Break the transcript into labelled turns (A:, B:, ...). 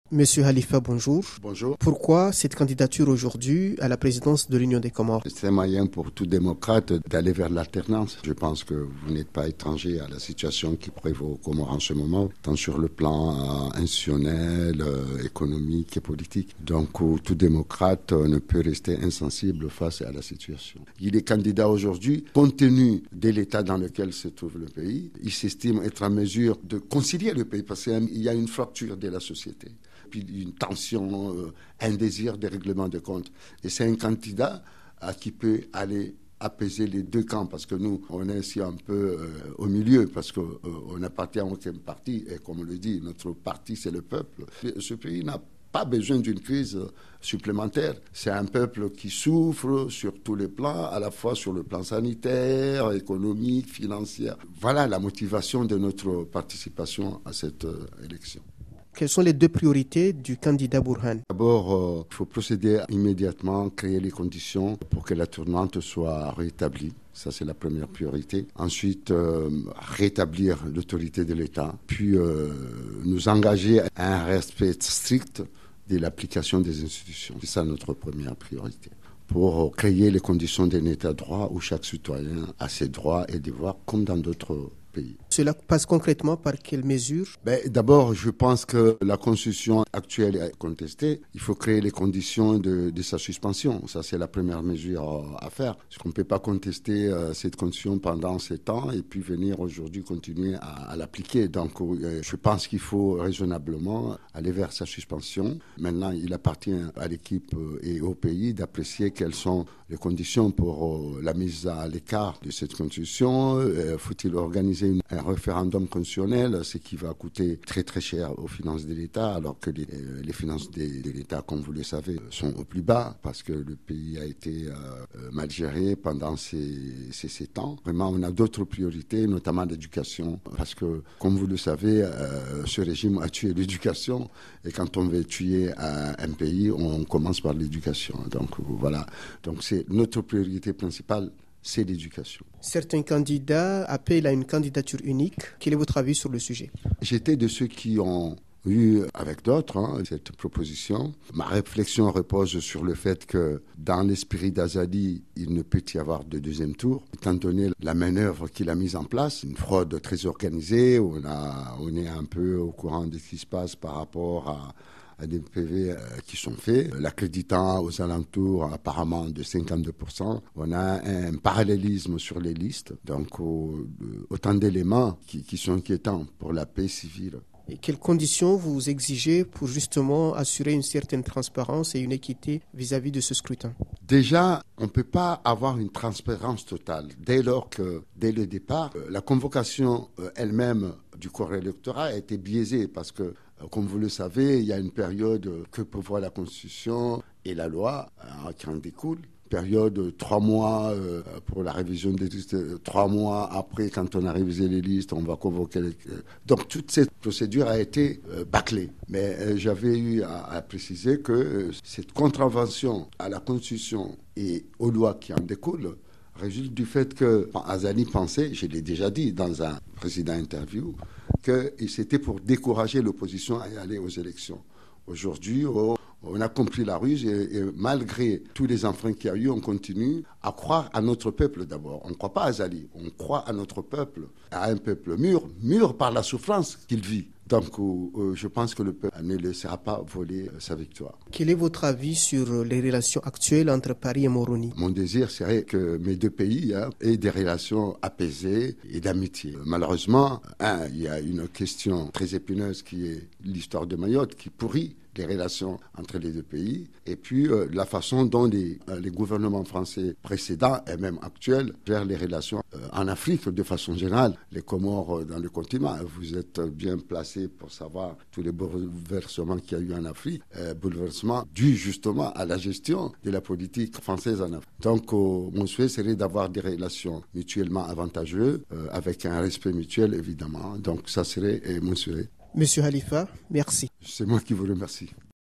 A: Monsieur Halifa, bonjour.
B: Bonjour.
A: Pourquoi cette candidature aujourd'hui à la présidence de l'Union des Comores?
B: C'est un moyen pour tout démocrate d'aller vers l'alternance. Je pense que vous n'êtes pas étranger à la situation qui prévaut aux Comores en ce moment, tant sur le plan institutionnel, économique et politique. Donc tout démocrate ne peut rester insensible face à la situation. Il est candidat aujourd'hui, compte tenu de l'état dans lequel se trouve le pays. Il s'estime être en mesure de concilier le pays parce qu'il y a une fracture de la société. Puis une tension, un désir de règlement de comptes. Et c'est un candidat qui peut aller apaiser les deux camps, parce que nous, on est ici un peu au milieu, parce qu'on appartient à aucun parti, et comme on le dit, notre parti, c'est le peuple. Ce pays n'a pas besoin d'une crise supplémentaire. C'est un peuple qui souffre sur tous les plans, à la fois sur le plan sanitaire, économique, financier. Voilà la motivation de notre participation à cette élection.
A: Quelles sont les deux priorités du candidat Burhan?
B: D'abord, il faut procéder immédiatement, créer les conditions pour que la tournante soit rétablie. Ça, c'est la première priorité. Ensuite, rétablir l'autorité de l'État. Puis, nous engager à un respect strict de l'application des institutions. C'est ça notre première priorité. Pour créer les conditions d'un État de droit où chaque citoyen a ses droits et devoirs comme dans d'autres pays.
A: Cela passe concrètement par quelles mesures?
B: D'abord, je pense que la Constitution actuelle est contestée. Il faut créer les conditions de sa suspension. Ça, c'est la première mesure à faire. Parce qu'on ne peut pas contester cette Constitution pendant 7 ans et puis venir aujourd'hui continuer à l'appliquer. Donc, je pense qu'il faut raisonnablement aller vers sa suspension. Maintenant, il appartient à l'équipe et au pays d'apprécier quelles sont les conditions pour la mise à l'écart de cette Constitution. Faut-il organiser un référendum constitutionnel, ce qui va coûter très très cher aux finances de l'État, alors que les finances de l'État, comme vous le savez, sont au plus bas parce que le pays a été mal géré pendant ces 7 ans. Vraiment, on a d'autres priorités, notamment l'éducation, parce que, comme vous le savez, ce régime a tué l'éducation, et quand on veut tuer un pays, on commence par l'éducation. Donc voilà, donc c'est notre priorité principale. C'est l'éducation.
A: Certains candidats appellent à une candidature unique. Quel est votre avis sur le sujet?
B: J'étais de ceux qui ont eu, avec d'autres, cette proposition. Ma réflexion repose sur le fait que dans l'esprit d'Azali, il ne peut y avoir de deuxième tour, étant donné la manœuvre qu'il a mise en place, une fraude très organisée, on est un peu au courant de ce qui se passe par rapport à des PV qui sont faits, l'accréditant aux alentours apparemment de 52%. On a un parallélisme sur les listes, donc autant d'éléments qui sont inquiétants pour la paix civile.
A: Et quelles conditions vous exigez pour justement assurer une certaine transparence et une équité vis-à-vis de ce scrutin?
B: Déjà, on ne peut pas avoir une transparence totale dès lors que, dès le départ, la convocation elle-même du corps électoral a été biaisée parce que, comme vous le savez, il y a une période que prévoit la Constitution et la loi qui en découle. Période de 3 mois pour la révision des listes, 3 mois après, quand on a révisé les listes, on va convoquer Donc toute cette procédure a été bâclée. Mais j'avais eu à préciser que cette contravention à la Constitution et aux lois qui en découlent résulte du fait que Azali pensait, je l'ai déjà dit dans un précédent interview, que c'était pour décourager l'opposition à y aller aux élections. Aujourd'hui, on a compris la ruse et malgré tous les enfants qu'il y a eu, on continue à croire à notre peuple d'abord. On ne croit pas à Azali, on croit à notre peuple, à un peuple mûr par la souffrance qu'il vit. Donc je pense que le peuple ne laissera pas voler sa victoire.
A: Quel est votre avis sur les relations actuelles entre Paris et Moroni?
B: Mon désir serait que mes deux pays aient des relations apaisées et d'amitié. Malheureusement, il y a une question très épineuse qui est l'histoire de Mayotte qui pourrit les relations entre les deux pays, et puis la façon dont les gouvernements français précédents et même actuels gèrent les relations en Afrique de façon générale. Les Comores dans le continent, vous êtes bien placés pour savoir tous les bouleversements qu'il y a eu en Afrique, bouleversements dus justement à la gestion de la politique française en Afrique. Donc mon souhait serait d'avoir des relations mutuellement avantageuses, avec un respect mutuel évidemment. Donc ça serait mon souhait.
A: Monsieur Halifa, merci.
B: C'est moi qui vous remercie.